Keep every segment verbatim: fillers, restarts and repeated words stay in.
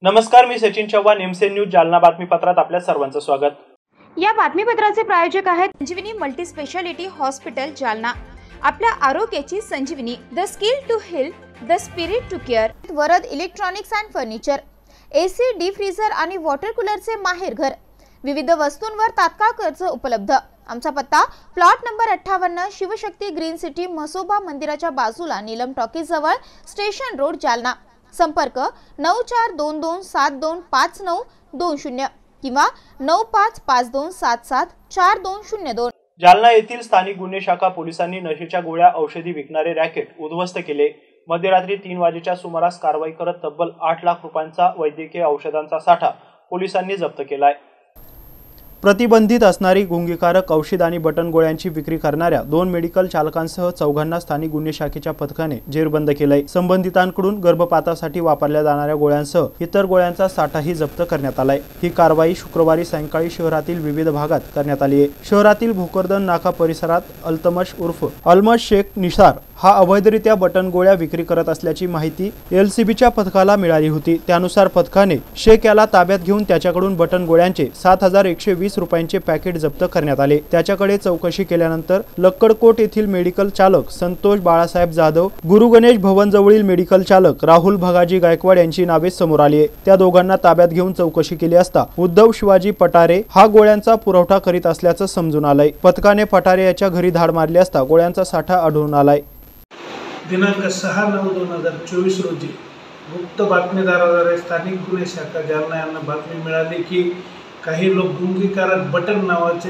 नमस्कार, मी Sachin Chavan, MC news Jalna बातमीपत्रात आपल्या सर्वांचं स्वागत। या बातमीपत्राचे प्रायोजक आहेत Sanjivani multi speciality hospital Jalna. आपल्या आरोग्याची संजीवनी, the skill to heal, the spirit to care. Varad electronics and furniture, AC, deep freezer आणि वॉटर कूलरचे माहेर घर। विविध वस्तूंवर तात्काळ कर्ज उपलब्ध। आमचा पत्ता प्लॉट नंबर अठ्ठावन्न, शिवशक्ती ग्रीन सिटी, म्हसोबा मंदिराच्या बाजूला, नीलम टॉकीज जवळ, स्टेशन रोड, जालना। संपर्क नऊ चार दोन दोन सात दोन पाच नऊ दोन शून्य किंवा नऊ पाच पाच दोन सात सात चार दोन शून्य दोन। जालना येथील स्थानिक गुन्हे शाखा पोलिसांनी नशेच्या गोळ्या औषधी विकणारे रॅकेट उद्ध्वस्त केले। मध्यरात्री तीन वाजेच्या सुमारास कारवाई करत तब्बल आठ लाख रुपयांचा वैद्यकीय औषधांचा साठा पोलिसांनी जप्त केलाय। प्रतिबंधित असणारी गुंगीकारक औषध आणि बटन गोळ्यांची विक्री करणाऱ्या दोन मेडिकल चालकांसह चौघांना स्थानिक गुन्हे शाखेच्या पथकाने जेरबंद केलंय। संबंधितांकडून गर्भपातासाठी वापरल्या जाणाऱ्या गोळ्यांसह इतर गोळ्यांचा साठाही जप्त करण्यात आलाय। ही कारवाई शुक्रवारी सायंकाळी शहरातील विविध भागात करण्यात आली आहे। शहरातील भोकरदन नाका परिसरात अल्तमश उर्फ अलमश शेख निसार हा अवैधरित्या बटन गोळ्या विक्री करत असल्याची माहिती एलसीबीच्या पथकाला मिळाली होती। त्यानुसार पथकाने शेख याला ताब्यात घेऊन त्याच्याकडून बटन गोळ्यांचे सात हजार एकशे वीस रुपयांचे पॅकेट जप्त करण्यात आले। त्याच्याकडे चौकशी केल्यानंतर लक्कडकोट येथील मेडिकल चालक संतोष बाळासाहेब जाधव, गुरु गणेश भवन जवळील मेडिकल चालक राहुल भगाजी गायकवाड यांची नावे समोर आली। त्या दोघांना ताब्यात घेऊन चौकशी केली असता उद्धव शिवाजी पटारे हा गोळ्यांचा पुरवठा करीत असल्याचं समजून आलंय। पथकाने पटारे याच्या घरी धाड मारली असता गोळ्यांचा साठा आढळून आलाय। दिनांक सहा नऊ दोन हजार चोवीस रोजी गुप्त बातमीदाराद्वारे स्थानिक गुन्हे शाखा जालना यांना बातमी मिळाली की काही लोक गुंगीकारक बटन नावाचे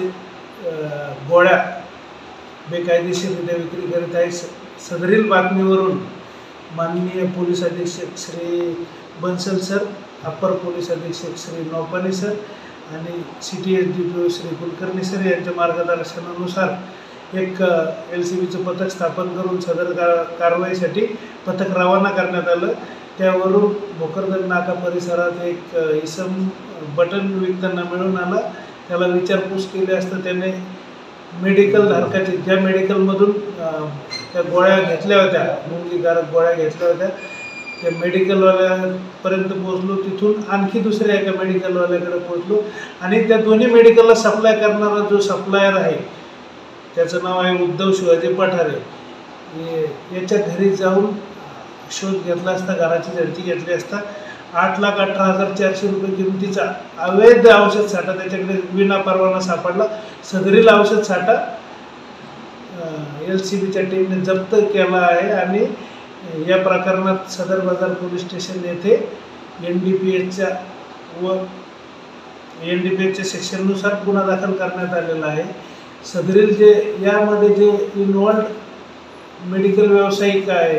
गोळ्या बेकायदेशीररित्या विक्री करीत आहेत। सदरील बातमीवरून माननीय पोलीस अधीक्षक श्री बन्सल सर, अपर पोलीस अधीक्षक श्री नौपानी सर आणि city S D P O Shri Kulkarni sir यांच्या मार्गदर्शनानुसार एक एल सी बीचं पथक स्थापन करून सदर कारवाईसाठी पथक रवाना करण्यात आलं। त्यावरून भोकरदन नाका परिसरात एक इसम बटन विकताना मिळून आला। त्याला विचारपूस केली असता त्याने मेडिकल धारकाची ज्या मेडिकलमधून त्या गोळ्या घेतल्या होत्या, गुंगीकारक गोळ्या घेतल्या होत्या, त्या मेडिकलवाल्यापर्यंत पोहोचलो। तिथून आणखी दुसऱ्या एका मेडिकलवाल्याकडे पोहोचलो आणि त्या दोन्ही मेडिकलला सप्लाय करणारा जो सप्लायर आहे त्याचं नाव आहे उद्धव शिवाजी पठारे। याच्या घरी जाऊन शोध घेतला असता, घराची झडती घेतली असता आठ लाख अठरा हजार चारशे रुपये किमतीचा अवैध औषध साठा त्याच्याकडे विना परवाना सापडला। सदरील औषध साठा एल सी बीच्या टीमने जप्त केला आहे आणि या प्रकरणात सदर बाजार पोलीस स्टेशन येथे एन डी पी एचच्या व एन डी पी एचच्या सेक्शननुसार गुन्हा दाखल करण्यात आलेला आहे। सदरील जे यामध्ये जे इन्व्हॉल्ड मेडिकल व्यावसायिक आहे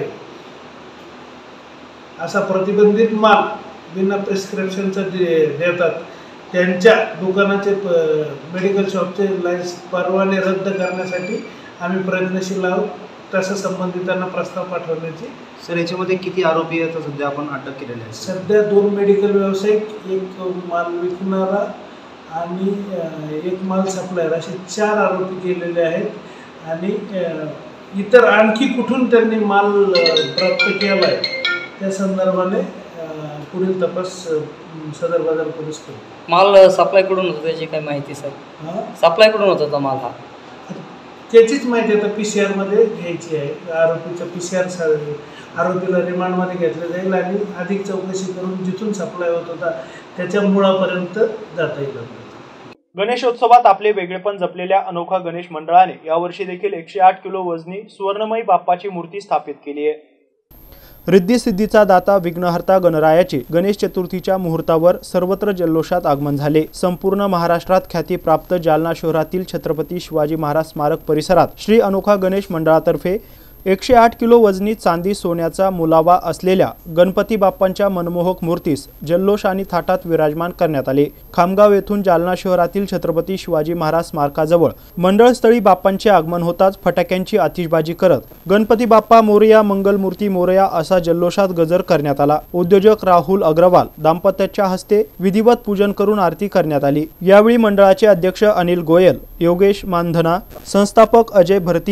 असा प्रतिबंधित माल बिना प्रिस्क्रिप्शनचा जे देतात त्यांच्या दुकानाचे मेडिकल शॉपचे लायस परवाने रद्द करण्यासाठी आम्ही प्रयत्नशील आहोत। तसं संबंधितांना प्रस्ताव पाठवण्याची। सर, याच्यामध्ये किती आरोपी आहेत सध्या आपण अटक केलेले आहेत? सध्या दोन मेडिकल व्यावसायिक, एक माल विकणारा आणि एक माल सप्लायर असे चार आरोपी केलेले आहेत आणि इतर आणखी कुठून त्यांनी माल प्राप्त केला आहे त्या संदर्भाने पुढील तपास सदर बाजार पोलीस करतो। माल सप्लाय कडून होतो त्याची काय माहिती सर? हां, सप्लाय कडून होता माल हा त्याचीच माहिती आता पी सी आरमध्ये घ्यायची आहे। आरोपीचा पी सी आर आरोपीला रिमांडमध्ये घेतलं जाईल आणि अधिक चौकशी करून जिथून सप्लाय होत होता त्याच्या मुळापर्यंत जाता येईल। गणेशोत्सवात आपले वेगळेपण जपलेल्या अनोखा गणेश मंडळाने यावर्षी देखील एकशे आठ किलो वजनी सुवर्णमयी बाप्पाची मूर्ती स्थापित केली आहे। रिद्धी सिद्धीचा दाता विघ्नहर्ता गणरायाचे गणेश चतुर्थीच्या मुहूर्तावर सर्वत्र जल्लोषात आगमन झाले। संपूर्ण महाराष्ट्रात ख्याती प्राप्त जालना शहरातील छत्रपती शिवाजी महाराज स्मारक परिसरात श्री अनोखा गणेश मंडळातर्फे एकशे आठ किलो वजनी चांदी सोन्याचा मुलावा असलेल्या गणपती बाप्पांच्या मनमोहक मूर्तीस जल्लोष आणि थाटात विराजमान करण्यात आले। खामगाव येथून जालना शहरातील छत्रपती शिवाजी महाराज स्मारकाजवळ मंडळस्थळी बाप्पांचे आगमन होताच फटाक्यांची आतिषबाजी करत गणपती बाप्पा मोरया, मंगलमूर्ती मोरया असा जल्लोषात गजर करण्यात आला। उद्योजक राहुल अग्रवाल दाम्पत्याच्या हस्ते विधिवत पूजन करून आरती करण्यात आली। यावेळी मंडळाचे अध्यक्ष अनिल गोयल, योगेश मानधना, संस्थापक अजय भरतिया,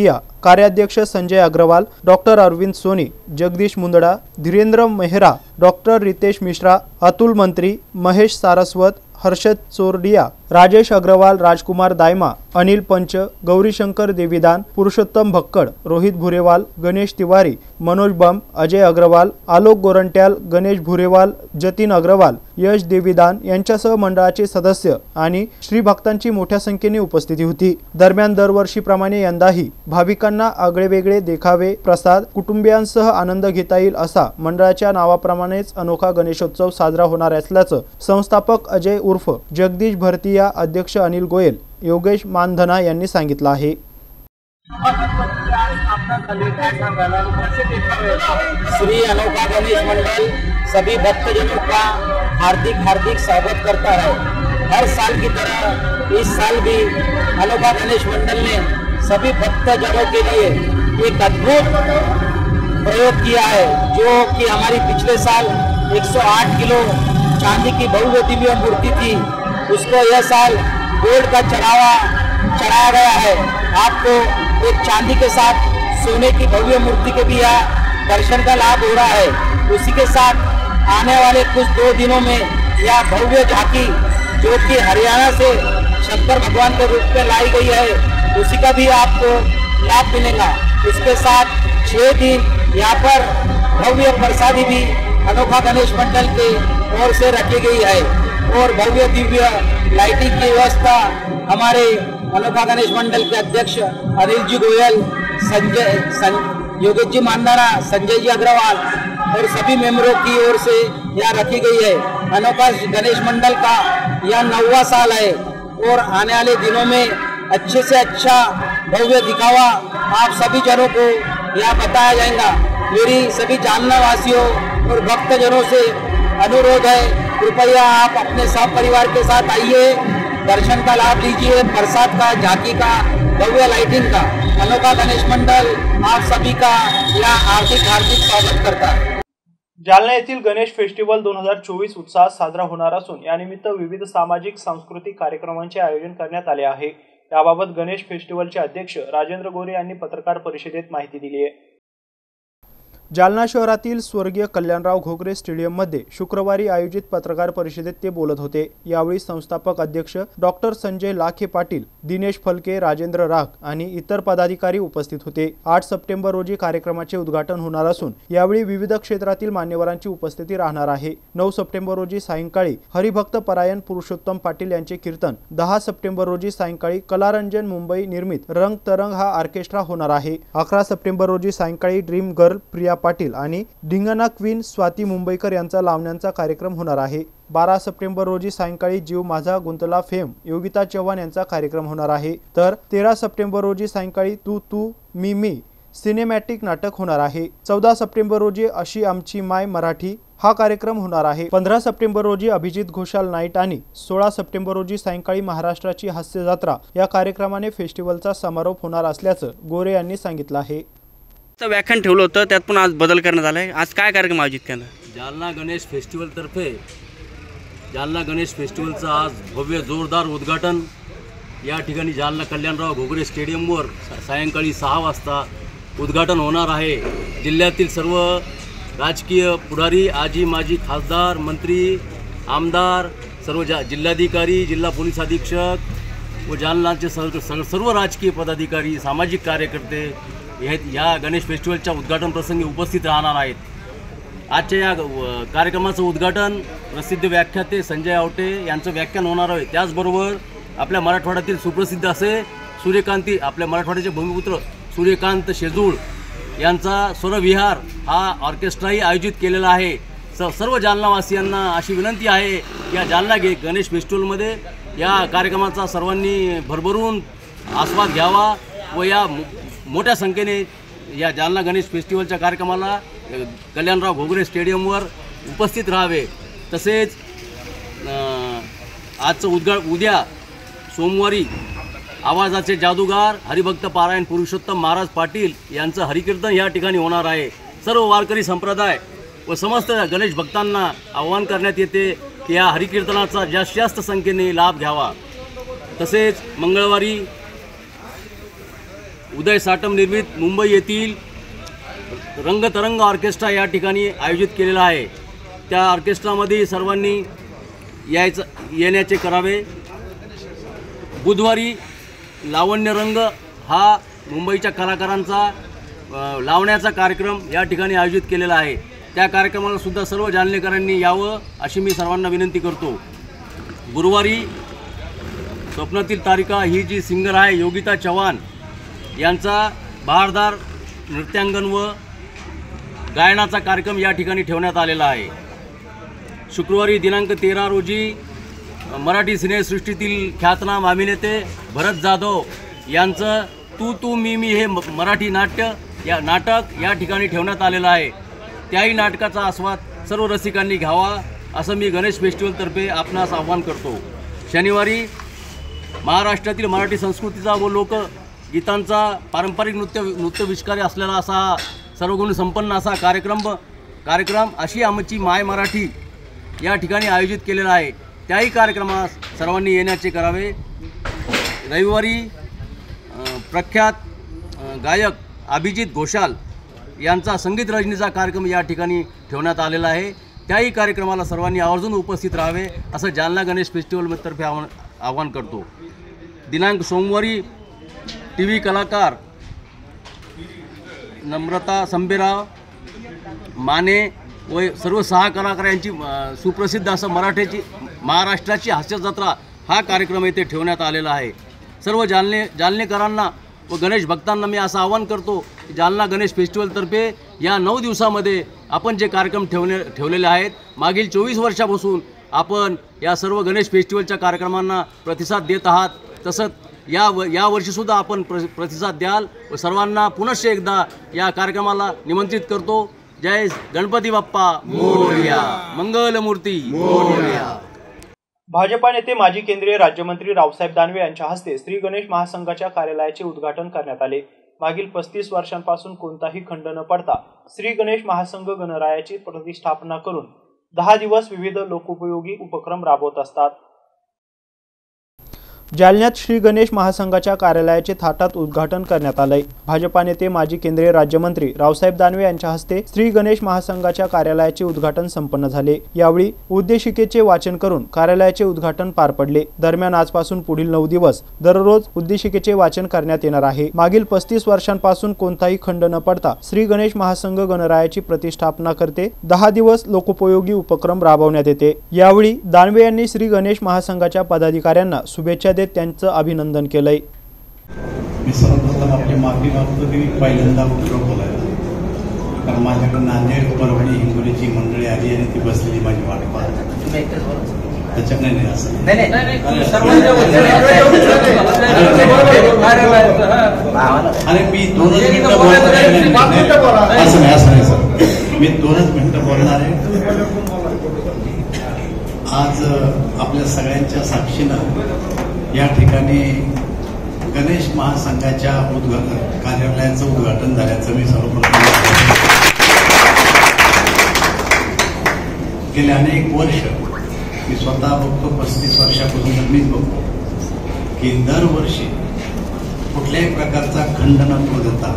कार्याध्यक्ष संजय अग्रवाल, डॉक्टर अरविंद सोनी, जगदीश मुंदडा, धीरेंद्र मेहरा, डॉक्टर रितेश मिश्रा, अतुल मंत्री, महेश सारस्वत, हर्षद चोरडिया, राजेश अग्रवाल, राजकुमार दायमा, अनिल पंच, गौरीशंकर देवीदान, पुरुषोत्तम भक्कड, रोहित भुरेवाल, गणेश तिवारी, मनोज बम, अजय अग्रवाल, आलोक गोरंट्याल, गणेश भुरेवाल, जतीन अग्रवाल, यश देवीदान यांच्यासह मंडळाचे सदस्य आणि श्री भक्तांची मोठ्या संख्येने उपस्थिती होती। दरम्यान दरवर्षीप्रमाणे यंदाही भाविकांना आगळेवेगळे देखावे, प्रसाद, कुटुंबियांसह आनंद घेता येईल असा मंडळाच्या नावाप्रमाणेच अनोखा गणेशोत्सव साजरा होणार असल्याचं संस्थापक अजय उर्फ जगदीश भरतिया, अध्यक्ष अनिल गोयल, योगेश मानधना यांनी सांगितलं आहे। श्री अनोखा गणेश मंडल सभी भक्तजनों का हार्दिक हार्दिक स्वागत करता है। हर साल की तरह इस साल भी अनोखा गणेश मंडल ने सभी भक्तजनों के लिए एक अद्भुत प्रयोग किया है, जो कि हमारी पिछले साल एक सौ आठ किलो चांदी की भव्य दिव्य मूर्ति थी, उसको यह साल गोल्ड का चढ़ावा चढ़ाया गया है। आपको एक चांदी के साथ सोने की भव्य मूर्ति के भी यहाँ दर्शन का लाभ हो रहा है। उसी के साथ आने वाले कुछ दो दिनों में यह भव्य झांकी जो कि हरियाणा से शंकर भगवान के रूप में लाई गई है, उसी का भी आपको लाभ मिलेगा। इसके साथ छः दिन यहाँ पर भव्य प्रसादी भी अनोखा गणेश मंडल के ओर से रखी गई है और भव्य दिव्य लाइटिंग की व्यवस्था हमारे अनोखा गणेश मंडल के अध्यक्ष अनिल जी गोयल, संजय सं, योगेश जी मानधना, संजय जी अग्रवाल और सभी मेंबरों की ओर से यहाँ रखी गई है। अनोखा गणेश मंडल का यह नौवां साल है और आने वाले दिनों में अच्छे से अच्छा भव्य दिखावा आप सभी जनों को यहाँ बताया जाएगा। मेरी सभी जालना वासियों और भक्तजनों से अनुरोध है, कृपया आप अपने सब परिवार के साथ आइए, दर्शन का लाभ लीजिए, प्रसाद का, झांकी का, भव्य लाइटिंग का। अनोखा गणेश मंडल आप सभी का यहाँ हार्दिक हार्दिक स्वागत करता है। जालना येथील गणेश फेस्टिवल दोन हजार चोवीस उत्साहात साजरा होणार असून यानिमित्त विविध सामाजिक सांस्कृतिक कार्यक्रमांचे आयोजन करण्यात आले आहे। याबाबत गणेश फेस्टिवलचे अध्यक्ष राजेंद्र गोरे यांनी पत्रकार परिषदेत माहिती दिली आहे। जालना शहरातील स्वर्गीय कल्याणराव घोगरे स्टेडियम मध्ये शुक्रवारी आयोजित पत्रकार परिषदेत ते बोलत होते। यावेळी संस्थापक अध्यक्ष डॉक्टर संजय लाखे पाटील, दिनेश फलके, राजेंद्र राख आणि इतर पदाधिकारी उपस्थित होते। आठ सप्टेंबर रोजी कार्यक्रमाचे उद्घाटन होणार असून यावेळी विविध क्षेत्रातील मान्यवरांची उपस्थिती राहणार आहे। नऊ सप्टेंबर रोजी सायंकाळी हरिभक्त परायण पुरुषोत्तम पाटील यांचे कीर्तन, दहा सप्टेंबर रोजी सायंकाळी कलारंजन मुंबई निर्मित रंग तरंग हा ऑर्केस्ट्रा होणार आहे। अकरा सप्टेंबर रोजी सायंकाळी ड्रीम गर्ल प्रिया पाटील आणि ढिंगाणा क्वीन स्वाती मुंबईकर यांचा लावण्यांचा कार्यक्रम होणार आहे। बारा सप्टेंबर रोजी सायंकाळी जीव माझा गुंतला फेम योगिता चव्हाण यांचा कार्यक्रम होणार आहे। तर तेरा सप्टेंबर रोजी सायंकाळी तू तू मी मी सिनेमॅटिक नाटक होणार आहे। चौदा सप्टेंबर रोजी अशी आमची माय मराठी हा कार्यक्रम होणार आहे। पंधरा सप्टेंबर रोजी अभिजित घोषाल नाईट आणि सोळा सप्टेंबर रोजी सायंकाळी महाराष्ट्राची हास्य जत्रा या कार्यक्रमाने फेस्टिवलचा समारोप होणार असल्याचं गोरे यांनी सांगितलं आहे। व्याख्यान ठेवलं होतं, त्यात पण आज बदल करण्यात आलाय। आज काय कार्यक्रम आयोजित केला? जालना गणेश फेस्टिवल तर्फे जालना गणेश फेस्टिवलचं आज भव्य जोरदार उद्घाटन या ठिकाणी जालना कल्याणराव घोगरे स्टेडियमवर सायंकाळी सहा वाजता उद्घाटन होणार आहे। जिल्ह्यातील सर्व राजकीय पुढारी, आजी माजी खासदार, मंत्री, आमदार, सर्व जा जिल्हाधिकारी, जिल्हा पोलीस अधीक्षक व जालनाचे सर्व सर्व राजकीय पदाधिकारी, सामाजिक कार्यकर्ते हे या गणेश फेस्टिवलच्या उद्घाटन प्रसंगी उपस्थित राहणार आहेत। आजच्या या कार्यक्रमाचं उद्घाटन प्रसिद्ध व्याख्याते संजय आवटे यांचं व्याख्यान होणार आहे। त्याचबरोबर आपल्या मराठवाड्यातील सुप्रसिद्ध असे सूर्यकांती, आपल्या मराठवाड्याचे भूमिपुत्र सूर्यकांत शेजूळ यांचा स्वरविहार हा ऑर्केस्ट्राही आयोजित केलेला आहे। स सर्व जालनावासियांना अशी विनंती आहे या जालना गे गणेश फेस्टिवलमध्ये या कार्यक्रमाचा सर्वांनी भरभरून आस्वाद घ्यावा व या मोठ्या संख्येने या जालना गणेश फेस्टिवलच्या कार्यक्रमाला कल्याणराव घोगरे स्टेडियमवर उपस्थित राहावे। तसेच आजचं उद्घा उद्या सोमवारी आवाजाचे जादूगार हरिभक्त पारायण पुरुषोत्तम महाराज पाटील यांचं हरिकीर्तन या ठिकाणी होणार आहे। सर्व वारकरी संप्रदाय व समस्त गणेश भक्तांना आवाहन करण्यात येते की या हरिकीर्तनाचा जास्तीत जास्त संख्येने लाभ घ्यावा। तसेच मंगळवारी उदय साटम निर्मित मुंबई येथील रंगतरंग ऑर्केस्ट्रा या ठिकाणी आयोजित केलेला आहे। त्या ऑर्केस्ट्रामध्ये सर्वांनी यायचं येण्याचे करावे। बुधवारी लावण्य रंग हा मुंबईच्या कलाकारांचा लावण्याचा कार्यक्रम या ठिकाणी आयोजित केलेला आहे। त्या कार्यक्रमाला सुद्धा सर्व जालनेकरांनी यावं अशी मी सर्वांना विनंती करतो। गुरुवारी स्वप्नातील तारिका ही जी सिंगर आहे योगिता चव्हाण यांचा बहारदार नृत्यांगन व गायनाचा कार्यक्रम या ठिकाणी ठेवण्यात आलेला आहे। शुक्रवारी दिनांक तेरा रोजी मराठी सिनेसृष्टीतील ख्यातनाम अभिनेते भरत जाधव यांचं तू तू मी मी हे मराठी नाट्य या नाटक या ठिकाणी ठेवण्यात आलेलं आहे। त्याही नाटकाचा आस्वाद सर्व रसिकांनी घ्यावा असं मी गणेश फेस्टिवलतर्फे आपणास आवाहन करतो। शनिवारी महाराष्ट्रातील मराठी संस्कृतीचा व लोकगीतांचा पारंपरिक नृत्य नृत्यविष्कारी असलेला असा सर्वगुण संपन्न असा कार्यक्रम कार्यक्रम अशी आमची माय मराठी या ठिकाणी आयोजित केलेला आहे। त्याही कार्यक्रमास सर्वांनी येण्याचे करावे। रविवारी प्रख्यात गायक अभिजित घोषाल यांचा संगीत रजनीचा कार्यक्रम या ठिकाणी ठेवण्यात आलेला आहे। त्याही कार्यक्रमाला सर्वांनी आवर्जून उपस्थित राहावे असं जालना गणेश फेस्टिवलतर्फे आवाहन आवाहन करतो। दिनांक सोमवारी टी व्ही कलाकार नम्रता संबेराव माने व सर्व सहा कलाकार यांची सुप्रसिद्ध असं मराठीची महाराष्ट्राची हास्य जत्रा हा कार्यक्रम येथे ठेवण्यात आलेला आहे। सर्व जालने जालनेकरांना व गणेश भक्तांना मी असं आवाहन करतो की जालना गणेश फेस्टिवलतर्फे या नऊ दिवसामध्ये आपण जे कार्यक्रम ठेवले ठेवलेले आहेत मागील चोवीस वर्षापासून आपण या सर्व गणेश फेस्टिवलच्या कार्यक्रमांना प्रतिसाद देत आहात, तसंच या व यावर्षीसुद्धा आपण प्र प्रतिसाद द्याल व सर्वांना पुनश्च एकदा या कार्यक्रमाला निमंत्रित करतो। जय गणपती बाप्पा मोरया, मंगलमूर्ती मोरया। भाजपा नेते माजी केंद्रीय राज्यमंत्री रावसाहेब दानवे यांच्या हस्ते श्री गणेश महासंघाच्या कार्यालयाचे उद्घाटन करण्यात आले। मागील पस्तीस वर्षांपासून कोणताही खंड न पडता श्री गणेश महासंघ गणरायाची प्रतिष्ठापना करून दहा दिवस विविध लोकोपयोगी उपक्रम राबवत असतात। जालन्यात श्री गणेश महासंघाच्या कार्यालयाचे थाटात उद्घाटन करण्यात आले। भाजपा नेते माजी केंद्रीय राज्यमंत्री रावसाहेब दानवे यांच्या हस्ते श्री गणेश महासंघाच्या कार्यालयाचे उद्घाटन संपन्न झाले। यावेळी उद्देशिकेचे वाचन करून कार्यालयाचे उद्घाटन पार पडले। दरम्यान आजपासून पुढील नऊ दिवस दररोज उद्देशिकेचे वाचन करण्यात येणार आहे। मागील पस्तीस वर्षांपासून कोणताही खंड न पडता श्री गणेश महासंघ गणरायाची प्रतिष्ठापना करते दहा दिवस लोकोपयोगी उपक्रम राबवण्यात येते। यावेळी दानवे यांनी श्री गणेश महासंघाच्या पदाधिकाऱ्यांना शुभेच्छा त्यांचं अभिनंदन केलंय। मी सर्वप्रथम आपली माफी मागतो की पहिल्यांदा उठलो बोलायला, कारण माझ्याकडे नांदेड परभणी हिंगोलीची मंडळी आली आणि ती बसलेली माझी वाट पाहत त्याच्यात नाही नाही असं आणि मी दोनच मिनिटं बोलणार असं नाही असं नाही सर मी दोनच मिनिटं बोलणार आहे। आज आपल्या सगळ्यांच्या साक्षीनं या ठिकाणी गणेश महासंघाच्या उद्घाटन कार्यालयाचं उद्घाटन झाल्याचं मी सर्वप्रथम गेले अनेक वर्ष मी स्वतः बघतो, पस्तीस वर्षापासून मीच बघतो की दरवर्षी कुठल्याही प्रकारचा खंड न पडू देता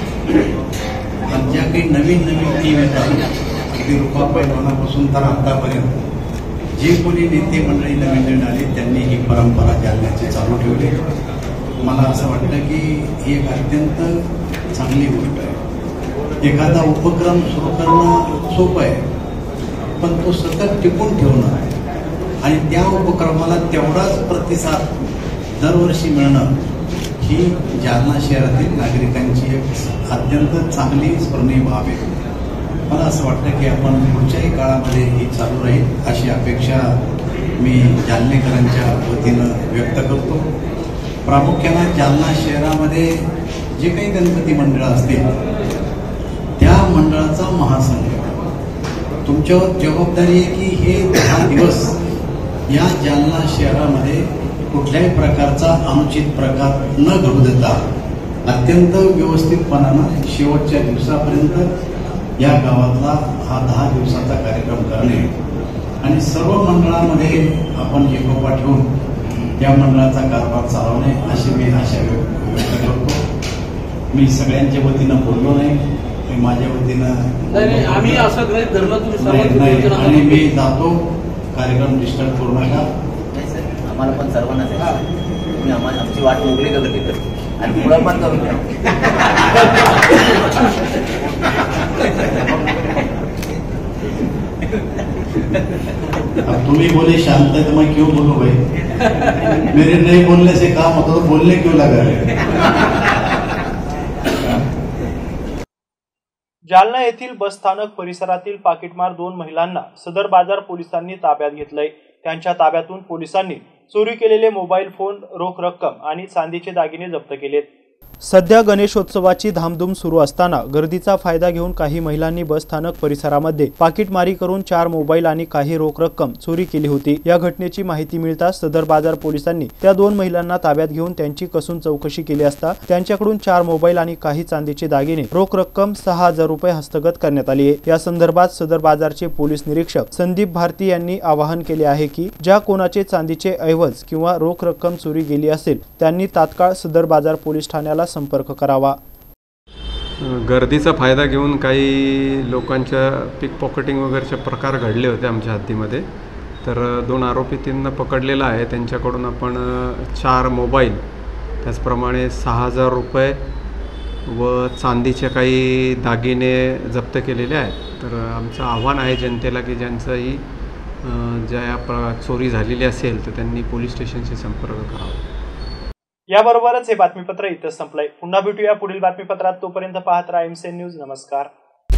ज्या काही नवीन नवीन टीम येतात अगदी रुपा पैलवानापासून तर आतापर्यंत जे कोणी नेते मंडळी नवीन नवीन आले त्यांनी ही परंपरा जालन्याची चालू ठेवली। मला असं वाटतं की ही एक अत्यंत चांगली गोष्ट आहे। एखादा उपक्रम सुरू करणं सोपं आहे, पण तो सतत टिकून ठेवणं आणि त्या उपक्रमाला तेवढाच प्रतिसाद दरवर्षी मिळणं ही जालना शहरातील नागरिकांची एक अत्यंत चांगली स्मरणीय बाब आहे। मला असं वाटतं की आपण पुढच्याही काळामध्ये ही चालू राहील अशी अपेक्षा मी जालनेकरांच्या वतीनं व्यक्त करतो। प्रामुख्यानं जालना शहरामध्ये जे काही गणपती मंडळं असतील त्या मंडळाचा महासंघ तुमच्यावर जबाबदारी आहे की हे दहा दिवस या जालना शहरामध्ये कुठल्याही प्रकारचा अनुचित प्रकार न घडू देता अत्यंत व्यवस्थितपणानं शेवटच्या दिवसापर्यंत या गावातला हा दहा दिवसाचा कार्यक्रम करणे आणि सर्व मंडळांमध्ये आपण एकोपा ठेवून या मंडळाचा कारभार चालवणे अशी मी आशा व्यक्त करतो। मी सगळ्यांच्या वतीनं बोललो नाही, मी माझ्या वतीनं आम्ही असं गृहीत धरलं तुम्ही आणि मी जातो, कार्यक्रम डिस्टर्ब करू नका. आम्हाला पण सर्वांनाच तुम्ही आम्हाला आमची वाट मोकळी का कधी तर आणि पुढं पण करून द्या. अब तुम्ही बोले शांत है तो मैं क्यों बोलूं भाई? मेरे नहीं बोलने से काम होता तो बोलने क्यों लगा रहे? जालना येथील बसस्थानक परिसरातील पाकिटमार दोन महिलांना सदर बाजार पोलिसांनी ताब्यात घेतलंय. त्यांच्या ताब्यातून पोलिसांनी चोरी केलेले मोबाईल फोन, रोख रक्कम आणि चांदीचे दागिने जप्त केलेत. सध्या गणेशोत्सवाची धामधूम सुरू असताना गर्दीचा फायदा घेऊन काही महिलांनी बसस्थानक परिसरामध्ये पाकिटमारी करून चार मोबाईल आणि काही रोख रक्कम चोरी केली होती. या घटनेची माहिती मिळताच सदर बाजार पोलिसांनी त्या दोन महिलांना ताब्यात घेऊन त्यांची कसून चौकशी केली असता त्यांच्याकडून चार मोबाईल आणि काही चांदीचे दागिने, रोख रक्कम सहा हजार रुपये हस्तगत करण्यात आली आहे. या संदर्भात सदर बाजारचे पोलीस निरीक्षक संदीप भारती यांनी आवाहन केले आहे की ज्या कोणाचे चांदीचे ऐवज किंवा रोख रक्कम चोरी गेली असेल त्यांनी तात्काळ सदर बाजार पोलीस ठाण्याला संपर्क करावा. गर्दीचा फायदा घेऊन काही लोकांच्या पिक पॉकेटिंग वगैरेचे प्रकार घडले होते आमच्या हद्दीमध्ये. तर दोन आरोपींना पकडलेलं आहे. त्यांच्याकडून आपण चार मोबाईल, त्याचप्रमाणे सहा हजार रुपये व चांदीचे काही दागिने जप्त केलेले आहेत. तर आमचं आव्हान आहे जनतेला की ज्यांचंही ज्या चोरी झालेली असेल तर त्यांनी पोलीस स्टेशनशी संपर्क करावा. याबरोबरच हे बातमीपत्र इथं संपलंय. पुन्हा भेटूया पुढील बातमीपत्रात. तोपर्यंत पाहत राहा एमसीएन न्यूज. नमस्कार.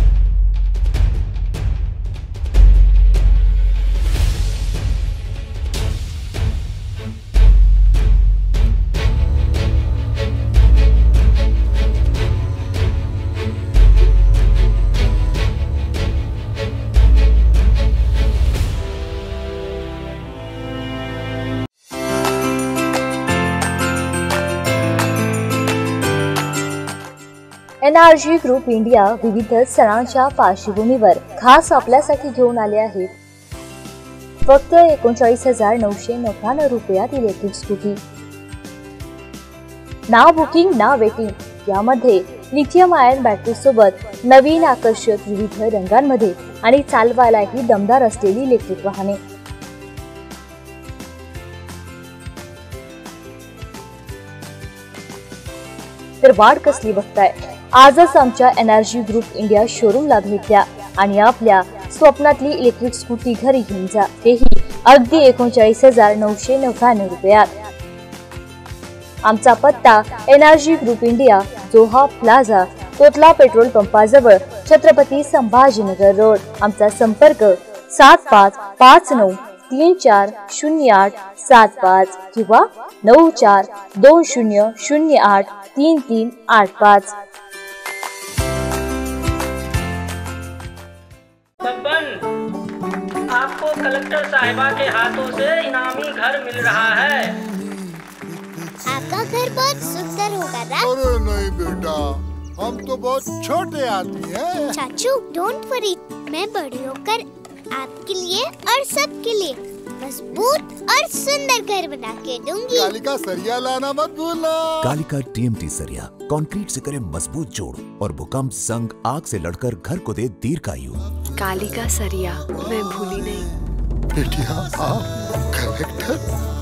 एनआरजी ग्रुप इंडिया विविध सणांच्या पार्श्वभूमीवर खास आपल्यासाठी घेऊन आले आहेत फक्त एकोणचाळीस हजार नऊशे नव्याण्णव रुपयात इलेक्ट्रिक स्कूटी. ना बुकिंग ना वेटिंग. यामध्ये लिथियम आयन बॅटरी सोबत नवीन आकर्षक विविध रंगांमध्ये आणि चालवायलाही दमदार असलेली इलेक्ट्रिक वाहने. तर वाट कसली बघताय? आजच आमच्या एनआरजी ग्रुप इंडिया शोरूमला भेट द्या आणि आपल्या स्वप्नातली इलेक्ट्रिक स्कूटी घरी घेऊन जा, तेही अगदी एकोणचाळीस हजार नऊशे नव्याण्णव रुपयात. आमचा पत्ता NRG group India, Joha plaza, Kotla petrol पंपाजवळ, छत्रपती संभाजीनगर रोड. आमचा संपर्क सात पाच पाच नऊ तीन चार शून्य आठ सात पाच किंवा नऊ चार दोन शून्य शून्य आठ तीन तीन आठ पाच. आपको कलेक्टर साहिबा के हाथों से इनामी घर मिल रहा है. आपका घर बहुत सुंदर होगा ना? अरे नहीं बेटा, हम तो बहुत छोटे आदमी हैं। चाचू डोंट वरी, मैं बड़ी होकर आपके लिए और सबके लिए मजबूत और सुंदर घर बना के दूंगी. कालिका सरिया लाना मत भूलना. कालिका टीएमटी सरिया कंक्रीट से करे मजबूत जोड़ और भूकंप, संग, आग से लड़कर घर को दे दीर्घायु. कालिका सरिया मैं भूली नहीं. बेटिया आप कलेक्टर.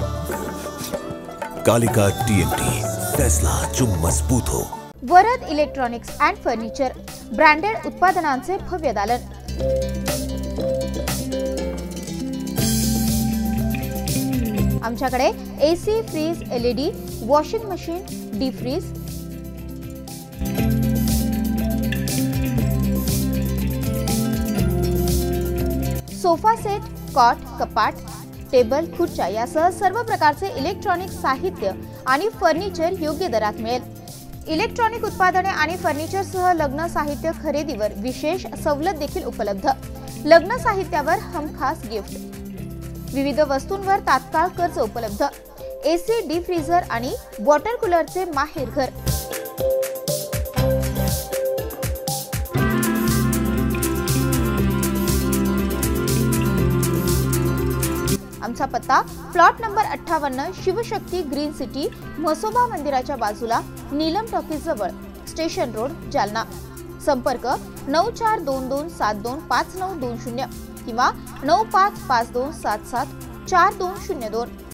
कालिका टीएमटी, फैसला जो मजबूत हो. Varad electronics and furniture branded उत्पादनांचे भव्य दालन. आमच्याकडे AC, fridge, LED, washing machine, deep fridge, sofa set, cot, कपाट, टेबल, खुर्च्या यासह सर्व प्रकारचे इलेक्ट्रॉनिक साहित्य आणि फर्निचर योग्य दरात मिळेल. इलेक्ट्रॉनिक उत्पादने आणि फर्निचरसह लग्न साहित्य खरेदीवर विशेष सवलत देखील उपलब्ध. लग्न साहित्यावर हमखास गिफ्ट. विविध वस्तूंवर तात्काळ कर्ज उपलब्ध. एसी, डीप फ्रीजर आणि वॉटर कूलरचे माहेर घर. आमचा पत्ता प्लॉट नंबर अठ्ठावन्न, शिवशक्ती ग्रीन सिटी, म्हसोबा मंदिराच्या बाजूला, नीलम टॉकीज जवळ, स्टेशन रोड जालना। संपर्क नऊ चार दोन दोन सात दोन पाच नऊ दोन शून्य किंवा नऊ पाच पाच दोन सात सात चार दोन शून्य दोन।